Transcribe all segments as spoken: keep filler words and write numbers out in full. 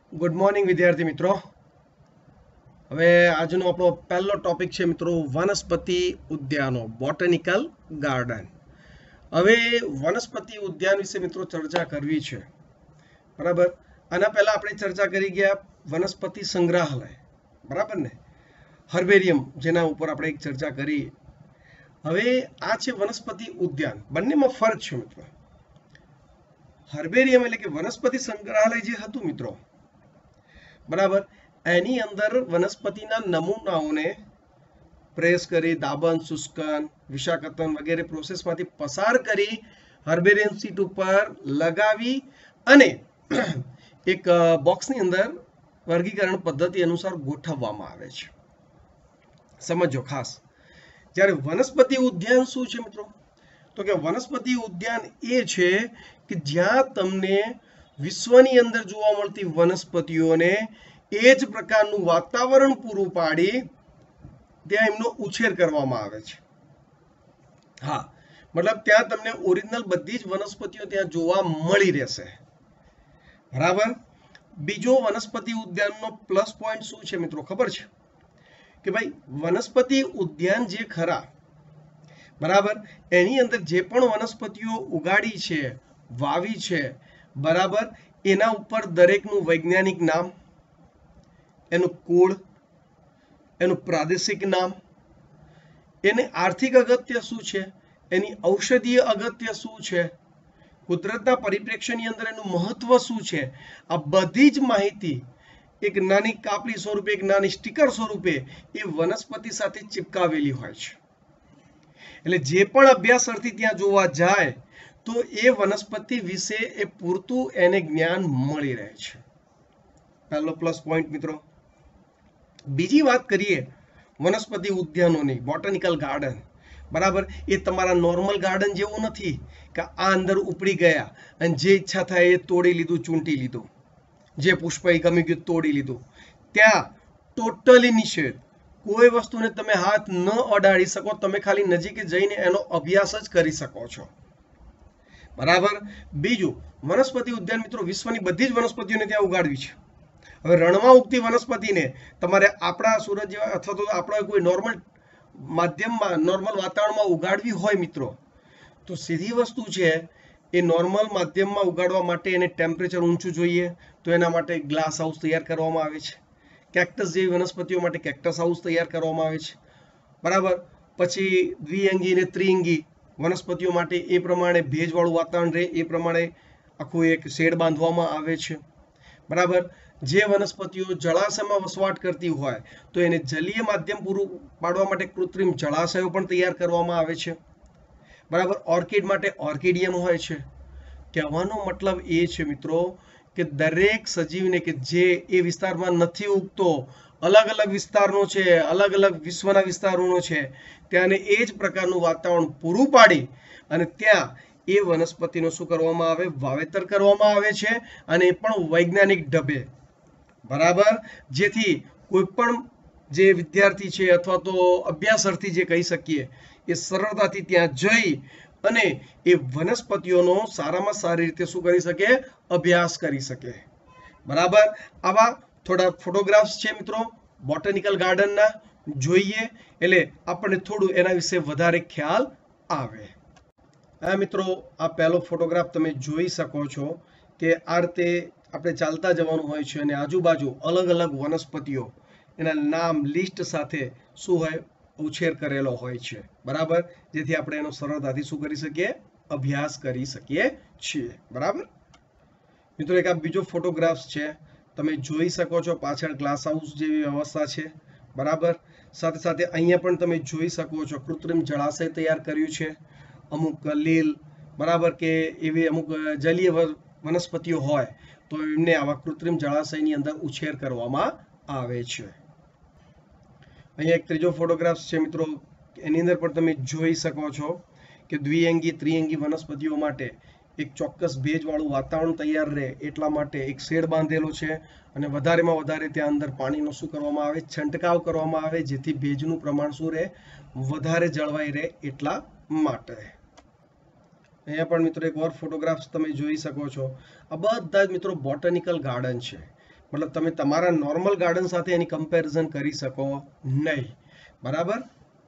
Good morning વિદ્યાર્થી મિત્રો. હવે આજનો આપણો પહેલો ટોપિક છે મિત્રો વનસ્પતિ ઉદ્યાનો, બોટનિકલ ગાર્ડન. હવે વનસ્પતિ ઉદ્યાન વિશે મિત્રો ચર્ચા કરવી છે, બરાબર. આના પહેલા આપણે ચર્ચા કરી ગયા વનસ્પતિ સંગ્રહાલય, બરાબર ને, હર્બેરિયમ, જેના ઉપર આપણે એક ચર્ચા કરી. હવે આ છે વનસ્પતિ ઉદ્યાન. બંનેમાં ફરક છે મિત્રો. હર્બેરિયમ એટલે કે વનસ્પતિ સંગ્રહાલય જે હતું મિત્રો, બરાબર, એની અંદર વનસ્પતિના નમૂનાઓને પ્રેસ કરી, દાબન, શુષ્કન, વિષાકતન વગેરે પ્રોસેસમાંથી પસાર કરી હર્બેરિયમ શીટ ઉપર લગાવી અને એક બોક્સની અંદર વર્ગીકરણ પદ્ધતિ અનુસાર ગોઠવવામાં આવે છે. સમજો ખાસ. જ્યારે વનસ્પતિ ઉદ્યાન શું છે મિત્રો? તો કે વનસ્પતિ ઉદ્યાન એ છે કે જ્યાં તમને વિશ્વની અંદર જોવા મળતી વનસ્પતિઓને એ જ પ્રકારનું વાતાવરણ પૂરું પાડી ત્યાં એમનો ઉછેર કરવામાં આવે છે. હા, મતલબ ત્યાં તમને ઓરિજિનલ બધી જ વનસ્પતિઓ ત્યાં જોવા મળી રહેશે, બરાબર. બીજો વનસ્પતિ ઉદ્યાનનો પ્લસ પોઈન્ટ શું છે મિત્રો ખબર છે? કે ભાઈ વનસ્પતિ ઉદ્યાન જે ખરા, બરાબર, એની અંદર જે પણ વનસ્પતિઓ ઉગાડી છે, વાવી છે, બરાબર, એના ઉપર દરેકનું વૈજ્ઞાનિક નામ, એનું કુળ, એનું પ્રાદેશિક નામ, એને આર્થિક અગત્ય શું છે, એની ઔષધીય અગત્ય શું છે, કુદરતના પરિપ્રેક્ષ્યની અંદર એનું મહત્વ શું છે, આ બધી જ માહિતી એક નાની કાપડી સ્વરૂપે, એક નાની સ્ટીકર સ્વરૂપે એ વનસ્પતિ સાથે ચિપકાવેલી હોય છે. એટલે જે પણ અભ્યાસાર્થી ત્યાં જોવા જાય તો એ વનસ્પતિ વિશે એ પૂરતું એને જ્ઞાન મળી રહે છે. પહેલો પ્લસ પોઈન્ટ મિત્રો. બીજી વાત કરીએ વનસ્પતિ ઉદ્યાનોની, બોટનિકલ ગાર્ડન, બરાબર, એ તમારા નોર્મલ ગાર્ડન જેવું નથી કે આ અંદર ઉપડી ગયા અને જે ઈચ્છા થાય એ તોડી લીધું, ચૂંટી લીધું, જે પુષ્પ એ ગમી ગયું તોડી લીધું. ત્યાં ટોટલી નિષેધ. કોઈ વસ્તુને તમે હાથ ન અડાડી શકો, તમે ખાલી નજીક જઈને એનો અભ્યાસ જ કરી શકો છો, બરાબર. બીજું, વનસ્પતિ ઉદ્યાન મિત્રો વિશ્વની બધી જ વનસ્પતિઓને ત્યાં ઉગાડવી છે. હવે રણમાં ઉગતી વનસ્પતિને તમારે આપણા સુરત જેવા અથવા તો આપણા કોઈ નોર્મલ માધ્યમમાં, નોર્મલ વાતાવરણમાં ઉગાડવી હોય મિત્રો, તો સીધી વસ્તુ છે, એ નોર્મલ માધ્યમમાં ઉગાડવા માટે એને ટેમ્પરેચર ઊંચું જોઈએ, તો એના માટે ગ્લાસ હાઉસ તૈયાર કરવામાં આવે છે. કેક્ટસ જેવી વનસ્પતિઓ માટે કેક્ટસ હાઉસ તૈયાર કરવામાં આવે છે, બરાબર. પછી દ્વિઅંગી અને ત્રિઅંગી વનસ્પતિઓ માટે એ પ્રમાણે ભેજવાળું વાતાવરણ રહે એ પ્રમાણે આખું એક શેડ બાંધવામાં આવે છે, બરાબર. જે વનસ્પતિઓ જળાશયમાં વસવાટ કરતી હોય તો એને જલીય માધ્યમ પૂરું પાડવા માટે કૃત્રિમ જળાશયો પણ તૈયાર કરવામાં આવે છે, બરાબર. ઓર્કિડ માટે ઓર્કિડિયમ હોય છે. કહેવાનો મતલબ એ છે મિત્રો કે દરેક સજીવને કે જે એ વિસ્તારમાં નથી ઉગતો, અલગ અલગ વિસ્તારનો છે, અલગ અલગ વિશ્વના વિસ્તારોનો છે, ત્યાંને એ જ પ્રકારનું વાતાવરણ પૂરું પાડી અને ત્યાં એ વનસ્પતિનો શું કરવામાં આવે? વાવેતર કરવામાં આવે છે, અને એ પણ વૈજ્ઞાનિક ઢબે, બરાબર. જેથી કોઈ પણ જે વિદ્યાર્થી છે અથવા તો અભ્યાસાર્થી જે કહી શકીએ, એ સરળતાથી ત્યાં જઈ અને એ વનસ્પતિઓનો સારામાં સારી રીતે શું કરી શકે? અભ્યાસ કરી શકે, બરાબર. આવા થોડા ફોટોગ્રાફ્સ છે મિત્રો બોટનિકલ ગાર્ડનના, જોઈએ એટલે આપણને થોડું એના વિશે વધારે ખ્યાલ આવે. હા મિત્રો, આ પહેલો ફોટોગ્રાફ તમે જોઈ શકો છો કે આ રીતે આપણે ચાલતા જવાનું હોય છે અને આજુબાજુ અલગ અલગ વનસ્પતિઓ એના નામ લિસ્ટ સાથે શું હોય? ઉછેર કરેલો હોય છે, બરાબર. જેથી આપણે એનો સરળતાથી શું કરી શકીએ? અભ્યાસ કરી શકીએ છીએ, બરાબર. મિત્રો એક આ બીજો ફોટોગ્રાફ છે, તમે જોઈ શકો છો પાછળ ગ્લાસ હાઉસ જેવી વ્યવસ્થા છે, બરાબર. સાથે સાથે અહીંયા પણ તમે જોઈ શકો છો કૃત્રિમ જળાશય તૈયાર કર્યું છે. અમુક લીલ, બરાબર, કે એવી અમુક જલીય વનસ્પતિઓ હોય તો એમને આવા કૃત્રિમ જળાશયની અંદર ઉછેર કરવામાં આવે છે. અહીંયા એક ત્રીજો ફોટોગ્રાફ છે મિત્રો, એની અંદર પણ તમે જોઈ શકો છો કે દ્વિઅંગી ત્રિઅંગી વનસ્પતિઓ માટે એક ચોક્કસ ભેજવાળું વાતાવરણ તૈયાર રહે એટલા માટે એક શેડ બાંધેલો છે, અને વધારેમાં વધારે ત્યાં અંદર પાણીનો શું કરવામાં આવે? છંટકાવ કરવામાં આવે, જેથી ભેજનું પ્રમાણ શું રહે? વધારે જળવાઈ રહે એટલા માટે. અહીંયા પણ મિત્રો એક ઓર ફોટોગ્રાફ્સ તમે જોઈ શકો છો. આ બધા જ મિત્રો બોટનિકલ ગાર્ડન છે, મતલબ તમે તમારા નોર્મલ ગાર્ડન સાથે એની કમ્પેરિઝન કરી શકો નહીં. બરાબર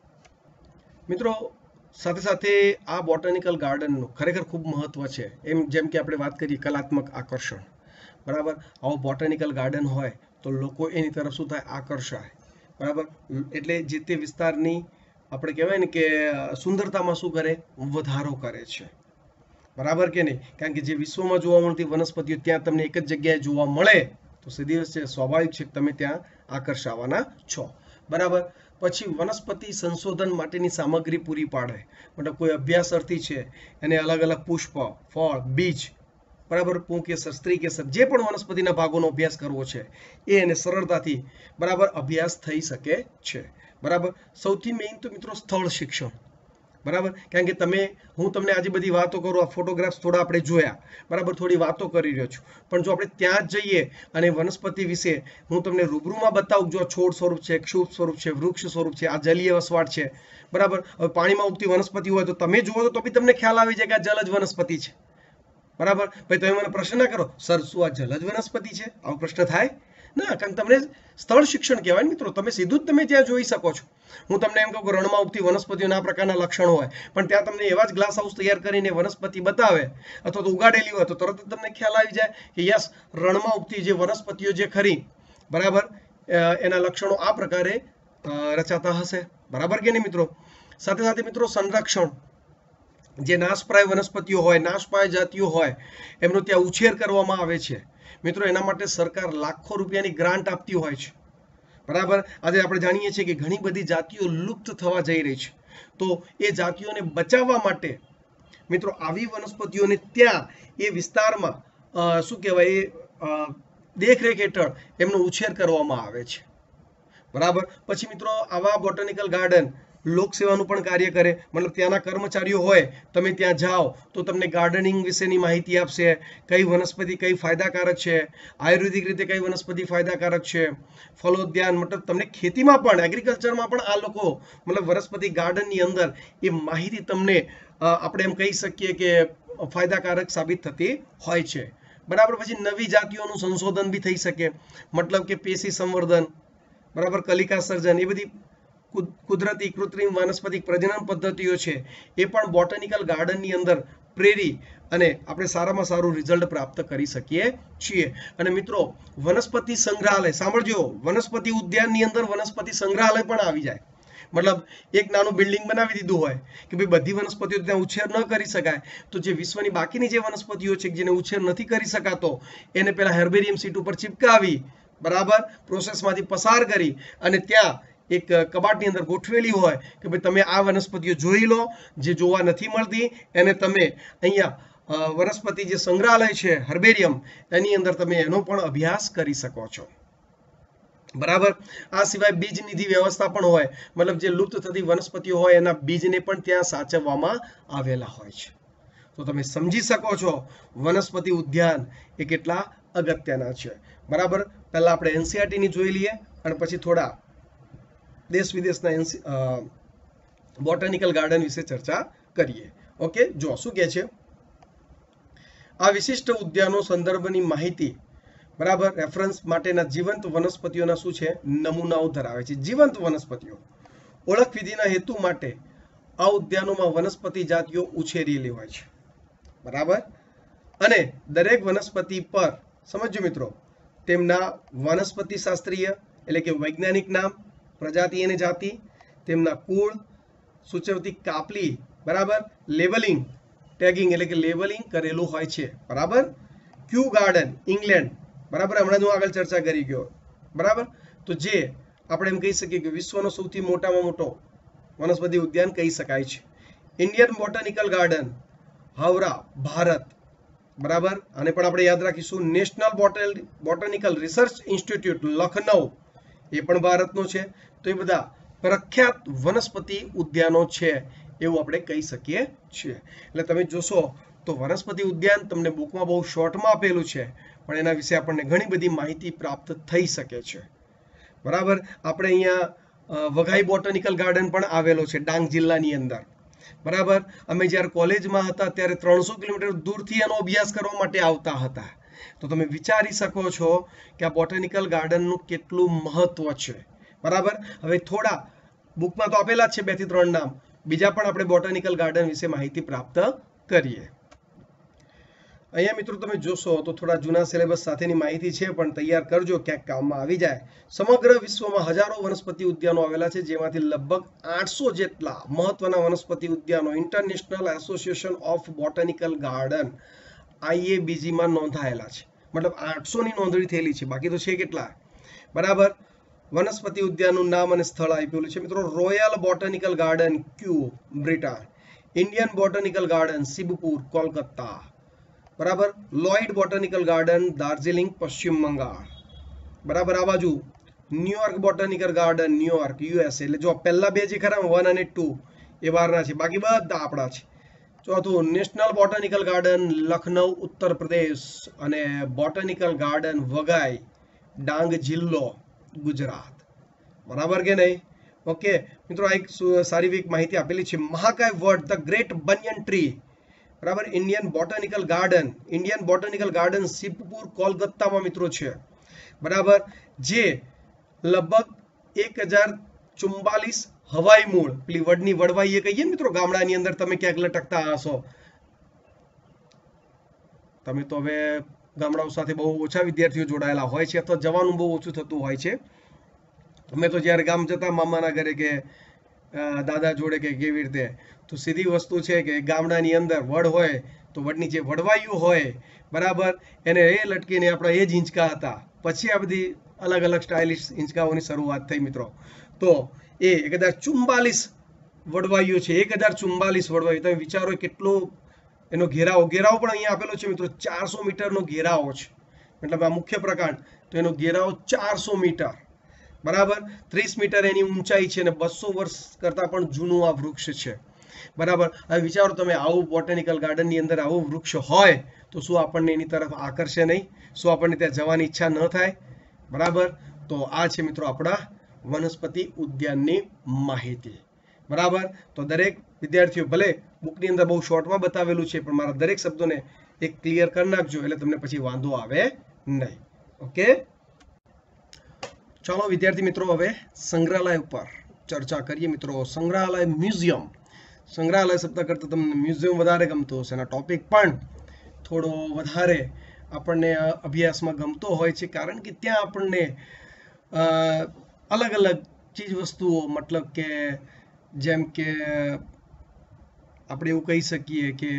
મિત્રો, સાથે સાથે આ બોટાનિકલ ગાર્ડનનું ખરેખર ખૂબ મહત્વ છે. એમ જેમ કે આપણે વાત કરીએ કલાત્મક આકર્ષણ, બરાબર, આવો બોટાનિકલ ગાર્ડન હોય તો લોકો એની તરફ શું થાય, આકર્ષાય. બરાબર, એટલે જે તે વિસ્તારની આપણે કહેવાય ને કે સુંદરતામાં શું કરે, વધારો કરે છે. બરાબર કે નહીં? કારણ કે જે વિશ્વમાં જોવા મળતી વનસ્પતિઓ ત્યાં તમને એક જ જગ્યાએ જોવા મળે તો સીધી વસ્તુ સ્વાભાવિક છે કે તમે ત્યાં આકર્ષાવાના છો. બરાબર, પછી વનસ્પતિ સંશોધન માટેની સામગ્રી પૂરી પાડે. મતલબ કોઈ અભ્યાસાર્થી છે એને અલગ અલગ પુષ્પ, ફળ, બીજ, બરાબર, પુંકેસર, સ્ત્રીકેસર, જે પણ વનસ્પતિના ભાગોનો અભ્યાસ કરવો છે એ એને સરળતાથી બરાબર અભ્યાસ થઈ શકે છે. બરાબર, સૌથી મેઇન તો મિત્રો સ્થળ શિક્ષણ. બરાબર, કારણ કે તમે હું તમને આજે બધી વાતો કરું, આ ફોટોગ્રાફ્સ થોડા આપણે જોયા, બરાબર, થોડી વાતો કરી રહ્યો છું, પણ જો આપણે ત્યાં જ જઈએ અને વનસ્પતિ વિશે હું તમને રૂબરૂમાં બતાવું, જો છોડ સ્વરૂપ છે, ક્ષુપ સ્વરૂપ છે, વૃક્ષ સ્વરૂપ છે, આ જલીય વસવાટ છે. બરાબર, હવે પાણીમાં ઉગતી વનસ્પતિ હોય તો તમે જુઓ તો બી તમને ખ્યાલ આવી જાય કે આ જલજ વનસ્પતિ છે. બરાબર, ભાઈ તમે મને પ્રશ્ન ના કરો, સર શું આ જલજ વનસ્પતિ છે? આવો પ્રશ્ન થાય ના, કારણ તમને સ્થળ શિક્ષણ કહેવાય મિત્રો. તમે સીધું જ તમે ત્યાં જોઈ શકો છો. હું તમને એમ કહું કે રણમાં ઉગતી વનસ્પતિઓના આ પ્રકારના લક્ષણો હોય, પણ ત્યાં તમને એવા જ ગ્લાસ હાઉસ તૈયાર કરીને વનસ્પતિ બતાવે અથવા તો ઉગાડેલી હોય તો તરત જ તમને ખ્યાલ આવી જાય કે યસ, રણમાં ઉગતી જે વનસ્પતિઓ જે ખરી, બરાબર, એના લક્ષણો આ પ્રકારે રચાતા હશે. બરાબર કે નહીં મિત્રો? સાથે સાથે મિત્રો સંરક્ષણ, જે નાશપ્રાય વનસ્પતિઓ હોય, નાશપાય જાતિઓ હોય, એમનો ત્યાં ઉછેર કરવામાં આવે છે. મિત્રો એના માટે સરકાર લાખો રૂપિયાની ગ્રાન્ટ આપતી હોય છે. બરાબર, આજે આપણે જાણીએ છીએ કે ઘણી બધી જાતિઓ લુપ્ત થવા જઈ રહી છે. તો એ જાતિઓને બચાવવા માટે મિત્રો આવી વનસ્પતિઓને ત્યાં એ વિસ્તારમાં શું કહેવાય, એ દેખરેખ હેઠળ એમનો ઉછેર કરવામાં આવે છે. બરાબર, પછી મિત્રો આવા બોટાનિકલ ગાર્ડન લોકસેવાનું પણ કાર્ય કરે. મતલબ ત્યાંના કર્મચારીઓ હોય, તમે ત્યાં જાઓ તો તમને ગાર્ડનિંગ વિશેની માહિતી આપશે, કઈ વનસ્પતિ કઈ ફાયદાકારક છે, આયુર્વેદિક રીતે કઈ વનસ્પતિ ફાયદાકારક છે, ફલોદ્યાન, મતલબ તમને ખેતીમાં પણ, એગ્રીકલ્ચરમાં પણ આ લોકો મતલબ વનસ્પતિ ગાર્ડનની અંદર એ માહિતી તમને આપણે એમ કહી શકીએ કે ફાયદાકારક સાબિત થતી હોય છે. બરાબર, પછી નવી જાતિઓનું સંશોધન બી થઈ શકે. મતલબ કે પેશી સંવર્ધન, બરાબર, કલિકા સર્જન, એ બધી કુદરતી કૃત્રિમ વાનસ્પતિક પ્રજનન પદ્ધતિઓ છે એ પણ બોટાનિકલ ગાર્ડનની અંદર પ્રેરી અને આપણે સારામાં સારું રિઝલ્ટ પ્રાપ્ત કરી શકીએ છીએ. અને મિત્રો વનસ્પતિ સંગ્રહાલય, સાંભળજો, વનસ્પતિ ઉદ્યાનની અંદર વનસ્પતિ સંગ્રહાલય પણ આવી જાય. મતલબ એક નાનું બિલ્ડિંગ બનાવી દીધું હોય કે ભાઈ બધી વનસ્પતિઓ ત્યાં ઉછેર ન કરી શકાય, તો જે વિશ્વની બાકીની જે વનસ્પતિઓ છે જેને ઉછેર નથી કરી શકાતો એને પેલા હેર્બેરિયમ સીટ ઉપર ચિપકાવી, બરાબર, પ્રોસેસમાંથી પસાર કરી અને ત્યાં એક કબાટની અંદર ગોઠવેલી હોય કે ભાઈ તમે આ વનસ્પતિઓ જોઈ લો, જે જોવા નથી મળતી એને તમે અહીંયા વનસ્પતિ જે સંગ્રહાલય છે હર્બેરિયમ, એની અંદર તમે એનો પણ અભ્યાસ કરી શકો છો. બરાબર, આ સિવાય બીજ નિધિ વ્યવસ્થા પણ હોય. મતલબ જે લુપ્ત થતી વનસ્પતિઓ હોય એના બીજને પણ ત્યાં સાચવવામાં આવેલા હોય છે. તો તમે સમજી શકો છો વનસ્પતિ ઉદ્યાન એ કેટલા અગત્યના છે. બરાબર, પહેલા આપણે એનસીઆરટી ની જોઈ લઈએ અને પછી થોડા દેશ વિદેશના બોટાનિકલ ગાર્ડન વિશે ચર્ચા કરીએ. ઓકે, જો શું કહે છે, આ વિશિષ્ટ ઉદ્યાનો સંદર્ભની માહિતી, બરાબર, રેફરન્સ માટેના જીવંત વનસ્પતિઓના શું છે, નમૂનાઓ ધરાવે છે. જીવંત વનસ્પતિઓ ઓળખ વિધિના હેતુ માટે આ ઉદ્યાનોમાં વનસ્પતિ જાતિઓ ઉછેરેલી હોય છે. બરાબર, અને દરેક વનસ્પતિ પર સમજો મિત્રો તેમના વનસ્પતિ શાસ્ત્રીય એટલે કે વૈજ્ઞાનિક નામ, પ્રજાતિ અને જાતિ, તેમના કુળ, સૂચવતી કાપલી, બરાબર, લેબલિંગ, ટેગિંગ એટલે કે લેબલિંગ કરેલું હોય છે. બરાબર, ક્યુ ગાર્ડન ઇંગ્લેન્ડ, બરાબર, હમણાં હું આગળ ચર્ચા કરી ગયો. બરાબર, તો જે આપણે એમ કહી શકીએ કે વિશ્વનો સૌથી મોટામાં મોટો વનસ્પતિ ઉદ્યાન કહી શકાય છે. Indian botanical garden, Howrah, Bharat. બરાબર, આને પણ આપણે યાદ રાખીશું. National botanical research institute, Lucknow, એ પણ ભારતનો છે. તો એ બધા પ્રખ્યાત વનસ્પતિ ઉદ્યાનો છે એવું આપણે કહી શકીએ છીએ. એટલે તમે જોશો તો વનસ્પતિ ઉદ્યાન તમને બુકમાં બહુ શોર્ટમાં આપેલું છે, પણ એના વિશે આપણને ઘણી બધી માહિતી પ્રાપ્ત થઈ શકે છે. બરાબર, આપણે અહીંયા વઘાઈ બોટાનિકલ ગાર્ડન પણ આવેલો છે ડાંગ જિલ્લાની અંદર. બરાબર, અમે જ્યારે કોલેજમાં હતા ત્યારે ત્રણસો કિલોમીટર દૂરથી એનો અભ્યાસ કરવા માટે આવતા હતા. તો તમે વિચારી શકો છો કે આ બોટાનિકલ ગાર્ડનનું કેટલું મહત્વ છે. બરાબર. હવે થોડા બુકમાં તો આપેલા જ છે બે થી ત્રણ નામ, બીજા પણ આપણે બોટાનિકલ ગાર્ડન વિશે માહિતી પ્રાપ્ત કરીએ. અહીંયા મિત્રો તમે જોશો તો થોડા જૂના સિલેબસ સાથેની માહિતી છે, પણ તૈયાર કરજો, ક્યાંક કામમાં આવી જાય. સમગ્ર વિશ્વમાં હજારો વનસ્પતિ ઉદ્યાનો આવેલા છે, જેમાંથી લગભગ આઠસો જેટલા મહત્વના વનસ્પતિ ઉદ્યાનો international association of botanical garden IABG માં નોંધાયેલા છે. મતલબ આઠસો ની નોંધણી થયેલી છે, બાકી તો છે કેટલા. બરાબર. વનસ્પતિ ઉદ્યાનનું નામ અને સ્થળ આપેલું છે મિત્રો, royal botanical garden Kew Britain, Indian botanical garden Shibpur Kolkata, બરાબર. લોઇડ બોટાનિકલ ગાર્ડન દાર્જિલિંગ પશ્ચિમ બંગાળ, બરાબર. આ બાજુ New York botanical garden New York USA. એટલે જો પહેલા બે જે ખરા વન અને ટુ એ બહારના છે, બાકી બધા આપણા છે. ચોથું national botanical garden Lucknow Uttar Pradesh અને બોટાનિકલ ગાર્ડન વઘાઈ ડાંગ જિલ્લો ગુજરાત. બરાબર કે નહીં? ઓકે મિત્રો, આ એક સારી માહિતી આપેલી છે. મહાકાય વડ ધ ગ્રેટ બનિયન ટ્રી, બરાબર. Indian botanical garden Indian botanical garden Shibpur કોલકાતામાં મિત્રો છે. બરાબર. જે લગભગ એક હજાર ચુમ્બાલીસ હવાઈ મૂળ, પેલી વડની વડવાઈ એ કહીએ મિત્રો, ગામડાની અંદર તમે ક્યાંક લટકતા હશો. તમે તો હવે ગામડાઓ સાથે બહુ ઓછા વિદ્યાર્થીઓ જોડાયેલા હોય છે, અથવા જવાનું બહુ ઓછું થતું હોય છે. અમે તો જ્યારે ગામ જતા મામાના ઘરે કે દાદા જોડે કે કેવી રીતે, તો સીધી વસ્તુ છે કે ગામડાની અંદર વડ હોય તો વડની જે વડવાઈઓ હોય, બરાબર, એને એ લટકીને આપણા એ જ હિંચકા હતા. પછી આ બધી અલગ અલગ સ્ટાઇલિશ હિંચકાઓની શરૂઆત થઈ મિત્રો. તો એ એક હજાર ચુમ્બાલીસ વડવાઈઓ છે, એક હજાર ચુમ્બાલીસ વડવાઈઓ. તમે વિચારો કેટલો એનો ઘેરાવો ઘેરાવો પણ અહીંયા આપેલો છે મિત્રો, ચારસો મીટરનો ઘેરાવો છે. મતલબ આ મુખ્ય પ્રકાંડ, તો એનો ઘેરાવો ચારસો મીટર, બરાબર. ત્રીસ મીટર એની ઊંચાઈ છે અને બસો વર્ષ કરતા પણ જૂનું આ વૃક્ષ છે. બરાબર. હવે વિચારો તમે, આવું બોટાનિકલ ગાર્ડનની અંદર આવું વૃક્ષ હોય તો શું આપણને એની તરફ આકર્ષે નહીં? શું આપણને ત્યાં જવાની ઈચ્છા ન થાય? બરાબર. તો આ છે મિત્રો આપણા વનસ્પતિ ઉદ્યાનની માહિતી. બરાબર. તો દરેક વિદ્યાર્થીઓ, ભલે બુકની અંદર બહુ શોર્ટમાં બતાવેલું છે, પણ મારા દરેક શબ્દોને એક ક્લિયર કરી નાખજો, એટલે તમને પછી વાંધો આવે નહીં. ઓકે, ચાલો વિદ્યાર્થી મિત્રો, હવે સંગ્રહાલય ઉપર ચર્ચા કરીએ મિત્રો. સંગ્રહાલય મ્યુઝિયમ. સંગ્રહાલય શબ્દ કરતાં તમને મ્યુઝિયમ વધારે ગમતો હશે, અને ટોપિક પણ થોડો વધારે આપણને અભ્યાસમાં ગમતો હોય છે, કારણ કે ત્યાં આપણને અલગ અલગ ચીજ વસ્તુઓ, મતલબ કે જેમ કે આપણે એવું કહી શકીએ કે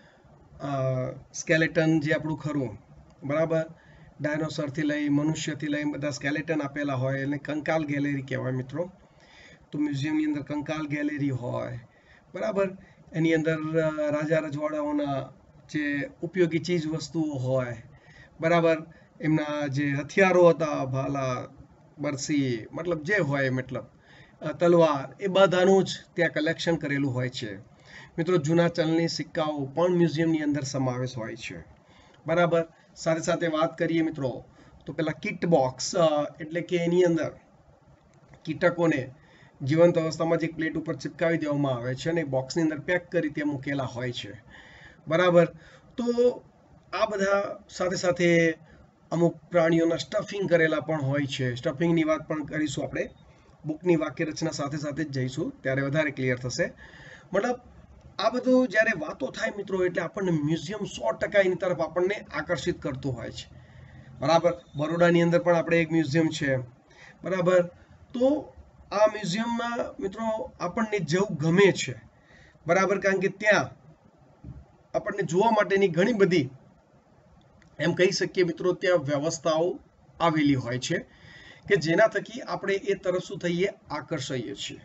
સ્કેલેટન જે આપણું ખરું, બરાબર, ડાયનોસરથી લઈ મનુષ્યથી લઈ બધા સ્કેલેટન આપેલા હોય, એટલે કંકાલ ગેલેરી કહેવાય મિત્રો. તો મ્યુઝિયમની અંદર કંકાલ ગેલેરી હોય, બરાબર. એની અંદર રાજા રજવાડાઓના જે ઉપયોગી ચીજ વસ્તુઓ હોય, બરાબર, એમના જે હથિયારો હતા, ભાલા, બરસી, મતલબ જે હોય, મતલબ તલવાર, એ બધાનું જ ત્યાં કલેક્શન કરેલું હોય છે મિત્રો. જૂના ચલણી સિક્કાઓ પણ મ્યુઝિયમની અંદર સમાવેશ હોય છે. બરાબર. સાથે સાથે વાત કરીએ મિત્રો, તો પેલા કિટ બોક્સ, એટલે કે એની અંદર કીટકોને જીવંત અવસ્થામાં જે પ્લેટ ઉપર ચિપકાવી દેવામાં આવે છે અને બોક્સની અંદર પેક કરી ત્યાં મૂકેલા હોય છે. બરાબર. તો આ બધા સાથે સાથે અમુક પ્રાણીઓના સ્ટફિંગ કરેલા પણ હોય છે. સ્ટફિંગની વાત પણ કરીશું આપણે, બુકની વાક્ય રચના સાથે સાથે જ જઈશું, ત્યારે વધારે ક્લિયર થશે. મતલબ આ બધું જ્યારે વાતો થાય મિત્રો, એટલે આપણને મ્યુઝિયમ સો ટકા એની તરફ આપણને આકર્ષિત કરતું હોય છે. બરાબર. બરોડાની અંદર પણ આપણે એક મ્યુઝિયમ છે. બરાબર. તો આ મ્યુઝિયમમાં મિત્રો આપણને જવું ગમે છે. બરાબર. કારણ કે ત્યાં આપણને જોવા માટેની ઘણી બધી, એમ કહી શકીએ મિત્રો, ત્યાં વ્યવસ્થાઓ આવેલી હોય છે કે જેના થકી આપણે એ તરફ શું થઈએ, આકર્ષાઈએ છીએ.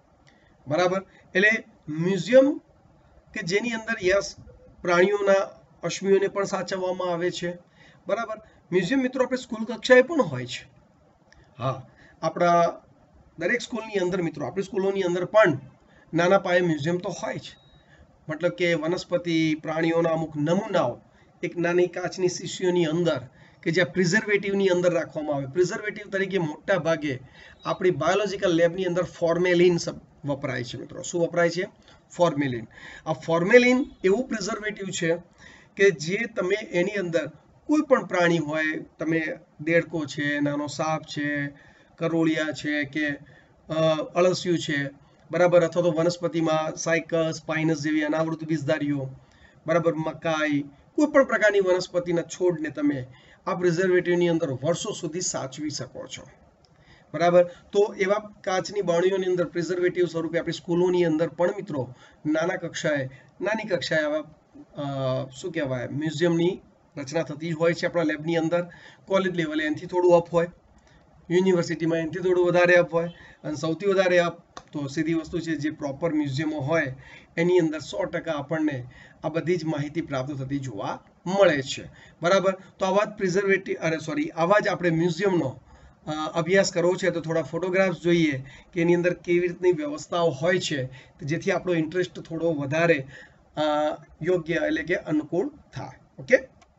બરાબર. એટલે મ્યુઝિયમ કે જેની અંદર યસ પ્રાણીઓના અશ્મિઓને પણ સાચવવામાં આવે છે. બરાબર. મ્યુઝિયમ મિત્રો આપણે સ્કૂલ કક્ષાએ પણ હોય છે. હા, આપણા દરેક સ્કૂલની અંદર મિત્રો, આપણી સ્કૂલોની અંદર પણ નાના પાયે મ્યુઝિયમ તો હોય છે. મતલબ કે વનસ્પતિ પ્રાણીઓના અમુક નમૂનાઓ એક નાની કાચની શીશીઓની અંદર, કે જ્યાં પ્રિઝર્વેટિવની અંદર રાખવામાં આવે. પ્રિઝર્વેટિવ તરીકે મોટા ભાગે આપણી બાયોલોજીકલ લેબની અંદર ફોર્મેલિન વપરાય છે મિત્રો. શું વપરાય છે? ફોર્મેલિન. આ ફોર્મેલિન એવું પ્રિઝર્વેટિવ છે કે જે તમે એની અંદર કોઈ પણ પ્રાણી હોય, તમે દેડકો છે, નાનો સાપ છે, કરોળિયા છે કે અળસિયું છે, બરાબર, અથવા તો વનસ્પતિમાં સાયકસ, પાઇનસ જેવી અનાવૃત બીજધારીઓ, બરાબર, મકાઈ, કોઈ પણ પ્રકારની વનસ્પતિના છોડને તમે આ પ્રિઝર્વેટિવની અંદર વર્ષો સુધી સાચવી શકો છો, બરાબર. તો એવા કાચની બાળીઓની અંદર પ્રિઝર્વેટિવ સ્વરૂપે આપણી સ્કૂલોની અંદર પણ મિત્રો નાના કક્ષાએ નાની કક્ષાએ આવા શું કહેવાય મ્યુઝિયમની રચના થતી હોય છે આપણા લેબની અંદર. કોલેજ લેવલે એનાથી થોડું અપ હોય, યુનિવર્સિટીમાં એનાથી થોડું વધારે અપ હોય, અને સૌથી વધારે અપ તો સીધી વસ્તુ છે જે પ્રોપર મ્યુઝિયમો હોય એની અંદર સો ટકા આપણને આ બધી જ માહિતી પ્રાપ્ત થતી જોવા મળે છે, બરાબર. તો આવા જ પ્રિઝર્વેટિવ અરે સોરી આવા જ આપણે મ્યુઝિયમનો અભ્યાસ કરવો છે તો થોડા ફોટોગ્રાફ્સ જોઈએ કે એની અંદર કેવી રીતની વ્યવસ્થાઓ હોય છે, જેથી આપણો ઇન્ટરેસ્ટ થોડો વધારે યોગ્ય એટલે કે અનુકૂળ થાય. ઓકે,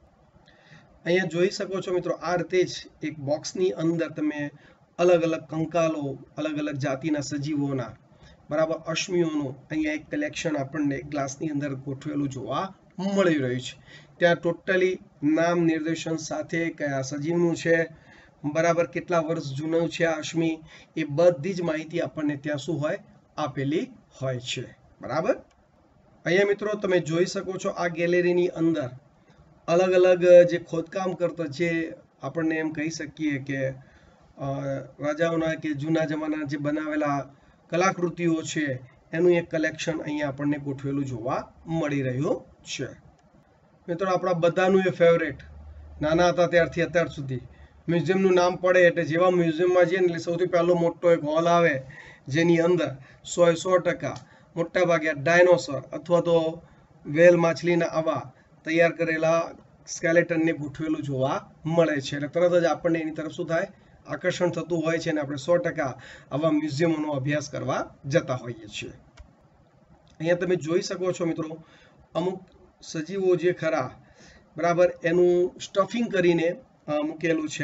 અહીંયા જોઈ શકો છો મિત્રો, આ રીતે જ એક બોક્સની અંદર તમે અલગ અલગ કંકાલો, અલગ અલગ જાતિના સજીવોના, બરાબર, અશ્મિઓનું અહીંયા એક કલેક્શન આપણને ગ્લાસની અંદર ગોઠવેલું જોવા મળી રહ્યું છે. ત્યાં ટોટલી નામ નિર્દેશન સાથે કયા સજીવનું છે, બરાબર, કેટલા વર્ષ જૂનું છે આ અશ્મિ, એ બધી જ માહિતી આપણને ત્યાં શું હોય આપેલી હોય છે, બરાબર. અહીંયા મિત્રો તમે જોઈ શકો છો આ ગેલેરીની અંદર અલગ અલગ જે ખોદકામ કરતા, જે આપણને એમ કહી શકીએ કે રાજાઓના કે જૂના જમાના જે બનાવેલા કલાકૃતિઓ છે એનું એક કલેક્શન અહીંયા આપણને ગોઠવેલું જોવા મળી રહ્યું છે. મિત્રો આપણા બધાનું એ ફેવરેટ, નાના હતા ત્યારથી અત્યાર સુધી મ્યુઝિયમનું નામ પડે એટલે જેવા મ્યુઝિયમમાં જઈએ ને એટલે સૌથી પહેલો મોટો એક હોલ આવે જેની અંદર સો સો ટકા મોટા ભાગે ડાયનોસોર અથવા તો વેલ માછલીના આવા તૈયાર કરેલા સ્કેલેટનને ગોઠવેલું જોવા મળે છે. એટલે તરત જ આપણને એની તરફ શું થાય આકર્ષણ થતું હોય છે અને આપણે સો ટકા આવા મ્યુઝિયમોનો અભ્યાસ કરવા જતા હોઈએ છીએ. અહીંયા તમે જોઈ શકો છો મિત્રો, અમુક સજીવો જે ખરા, બરાબર, એનું સ્ટફિંગ કરીને મૂકેલું છે,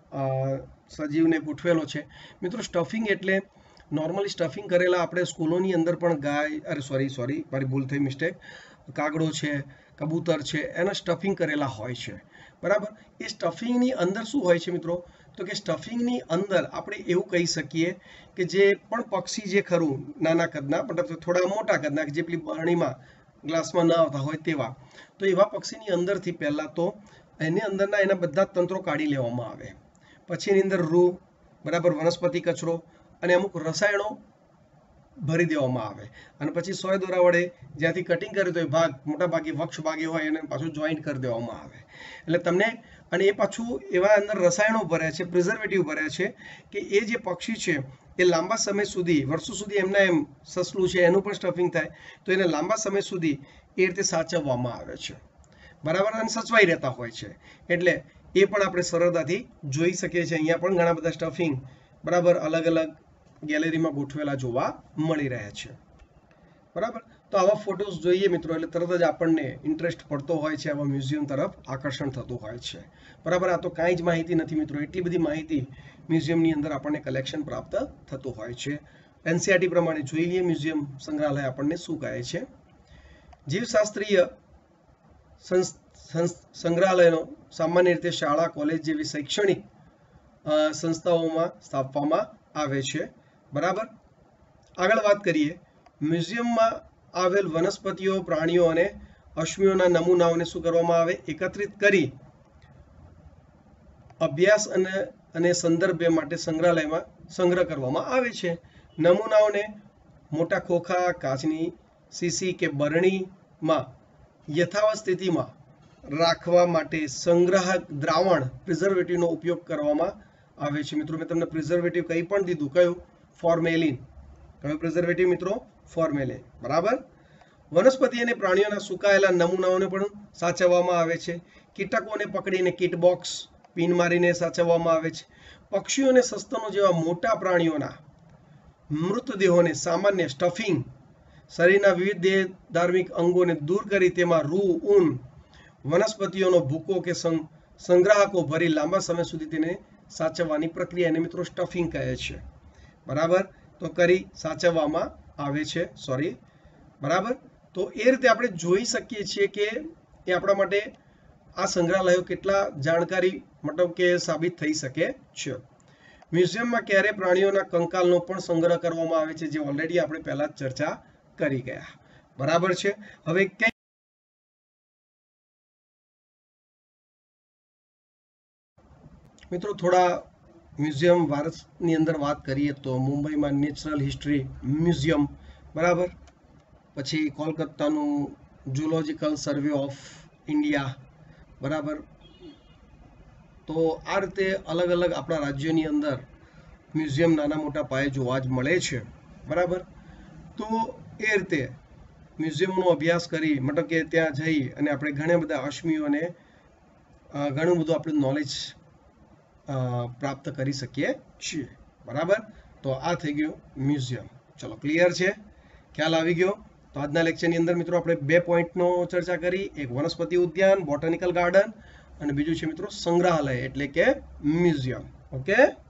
સજીવને ગોઠવેલો છે. મિત્રો સ્ટફિંગ એટલે નોર્મલી સ્ટફિંગ કરેલા આપણે સ્કૂલોની અંદર પણ ગાય અરે સોરી સોરી મારી ભૂલ થઈ, મિસ્ટેક, કાગડો છે, કબૂતર છે, એના સ્ટફિંગ કરેલા હોય છે, બરાબર. એ સ્ટફિંગની અંદર શું હોય છે મિત્રો, તો કે સ્ટફિંગની અંદર આપણે એવું કહી શકીએ કે જે પણ પક્ષી જે ખરું નાના કદના મતલબ થોડા મોટા કદના કે જે પેલી બરણીમાં ગ્લાસમાં ન આવતા હોય તેવા, તો એવા પક્ષીની અંદરથી પહેલાં તો એની અંદરના એના બધા તંત્રો કાઢી લેવામાં આવે, પછી એની અંદર રૂ, બરાબર, વનસ્પતિ કચરો અને અમુક રસાયણો ભરી દેવામાં આવે, અને પછી સોય દોરા વડે જ્યાંથી કટિંગ કર્યું તો એ ભાગ મોટા ભાગે વક્ષ ભાગે હોય એને પાછું જોઈન્ટ કરી દેવામાં આવે. એટલે તમને અને એ પાછું એવા અંદર રસાયણો ભર્યા છે, પ્રિઝર્વેટિવ ભર્યા છે કે એ જે પક્ષી છે એ લાંબા સમય સુધી, વર્ષો સુધી એમના એમ સસલું છે એનું પણ સ્ટફિંગ થાય તો એને લાંબા સમય સુધી એ રીતે સાચવવામાં આવે છે, બરાબર, અને સચવાઈ રહેતા હોય છે. એટલે એ પણ આપણે સરળતાથી જોઈ શકીએ છીએ. અહીંયા પણ ઘણા બધા સ્ટફિંગ, બરાબર, અલગ અલગ ગેલેરીમાં ગોઠવેલા જોવા મળી રહ્યા છે, બરાબર. તો આવા ફોટોઝ જોઈએ મિત્રો એટલે તરત જ આપણને ઇન્ટરેસ્ટ પડતો હોય છે, આવા મ્યુઝિયમ તરફ આકર્ષણ થતું હોય છે, બરાબર. આ તો કાંઈ જ માહિતી નથી મિત્રો, એટલી બધી માહિતી મ્યુઝિયમની અંદર આપણને કલેક્શન પ્રાપ્ત થતું હોય છે. એનસીઆરટી પ્રમાણે જોઈ લઈએ મ્યુઝિયમ સંગ્રહાલય આપણને શું કહે છે. જીવશાસ્ત્રીય સંગ્રહાલયનો સામાન્ય રીતે શાળા, કોલેજ જેવી શૈક્ષણિક સંસ્થાઓમાં સ્થાપવામાં આવે છે, બરાબર. આગળ વાત કરીએ, મ્યુઝિયમમાં આવેલ વનસ્પતિઓ, પ્રાણીઓ અને અશ્મિઓના નમૂનાઓને શું કરવામાં આવે, એકત્રિત કરી અભ્યાસ અને અને સંદર્ભ માટે સંગ્રહાલયમાં સંગ્રહ કરવામાં આવે છે. નમૂનાઓને મોટા ખોખા, કાચની શીશી કે બરણીમાં યથાવત સ્થિતિમાં રાખવા માટે સંગ્રાહક દ્રાવણ પ્રિઝર્વેટિવનો ઉપયોગ કરવામાં આવે છે. મિત્રો મેં તમને પ્રિઝર્વેટિવ કંઈ પણ દીધું, કયું, ફોર્મેલિન. કયું પ્રિઝર્વેટિવ મિત્રો, ફોર્મેલિન, બરાબર. વનસ્પતિ અને પ્રાણીઓના સુકાયેલા નમૂનાઓને પણ સાચવવામાં આવે છે. કીટકોને પકડીને કીટ બોક્સ પિન મારીને સાચવવામાં આવે છે. પક્ષીઓ અને સસ્તનો જેવા મોટા પ્રાણીઓના મૃતદેહોને સામાન્ય સ્ટફિંગ, શરીરના વિવિધ દેહ ધાર્મિક અંગોને દૂર કરી તેમાં રૂ, ઊન, વનસ્પતિઓનો ભૂકો કે સંગ્રાહકો ભરી લાંબા સમય સુધી તેને સાચવવાની પ્રક્રિયાને મિત્રો સ્ટફિંગ કહે છે, બરાબર. તો કરી સાચવવામાં આવે છે, સોરી, બરાબર. તો એ રીતે આપણે જોઈ શકીએ છીએ કે એ આપણા માટે આ સંગ્રહાલયો કેટલા જાણકારી મતલબ કે સાબિત થઈ શકે છે. મ્યુઝિયમમાં ક્યારે પ્રાણીઓના કંકાલનો પણ સંગ્રહ કરવામાં આવે છે, જે ઓલરેડી આપણે પહેલા જ ચર્ચા કરી ગયા. બરાબર છે. હવે કઈ મિત્રો થોડા મ્યુઝિયમ ભારતની અંદર વાત કરીએ તો મુંબઈમાં નેચરલ હિસ્ટ્રી મ્યુઝિયમ, બરાબર. પછી કોલકાતાનું ઝૂલોજિકલ સર્વે ઓફ ઇન્ડિયા, બરાબર. તો આ રીતે અલગ અલગ આપણા રાજ્યોની અંદર મ્યુઝિયમ નાના મોટા પાયે જોવા જ મળે છે, બરાબર. તો એ રીતે મ્યુઝિયમનો અભ્યાસ કરી મતલબ કે ત્યાં જઈ અને આપણે ઘણા બધા અશ્મિઓને ઘણું બધું આપણું નોલેજ પ્રાપ્ત કરી શકીએ છીએ, બરાબર. તો આ થઈ ગયું મ્યુઝિયમ. ચલો, ક્લિયર છે, ખ્યાલ આવી ગયો. તો આજના લેક્ચરની અંદર મિત્રો આપણે બે પોઈન્ટનો ચર્ચા કરી, એક વનસ્પતિ ઉદ્યાન બોટાનિકલ ગાર્ડન અને બીજું છે મિત્રો સંગ્રહાલય એટલે કે મ્યુઝિયમ. ઓકે.